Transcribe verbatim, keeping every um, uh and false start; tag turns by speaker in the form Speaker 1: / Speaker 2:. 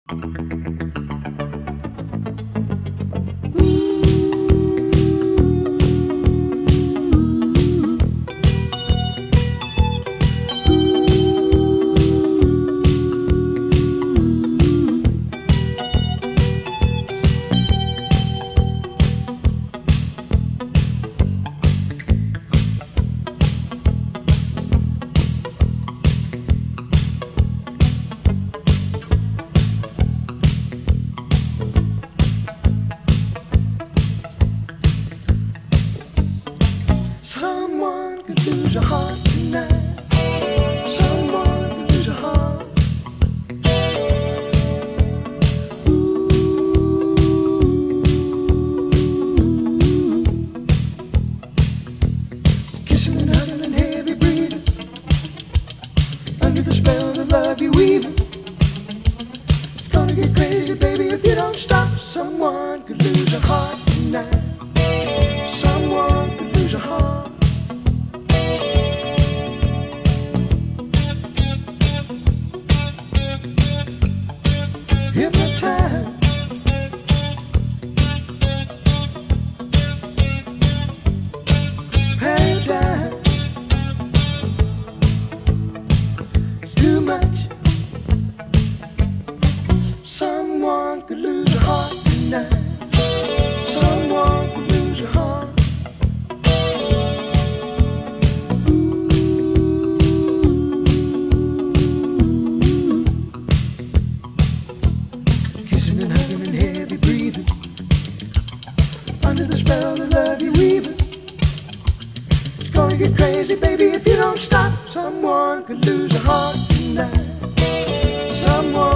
Speaker 1: Someone could lose your heart tonight. Someone could lose your heart. Ooh. Kissing and hugging and heavy breathing, under the spell of the love you're weaving. It's gonna get crazy, baby, if you don't stop. Someone could lose your heart tonight. Someone could lose your heart. Hypnotized, paradise, it's too much. Someone could lose your heart tonight. Someone could lose your heart. Kissing and hugging and heavy breathing, under the spell of the love you're weaving. It's gonna get crazy, baby, if you don't stop. Someone could lose your heart tonight. Someone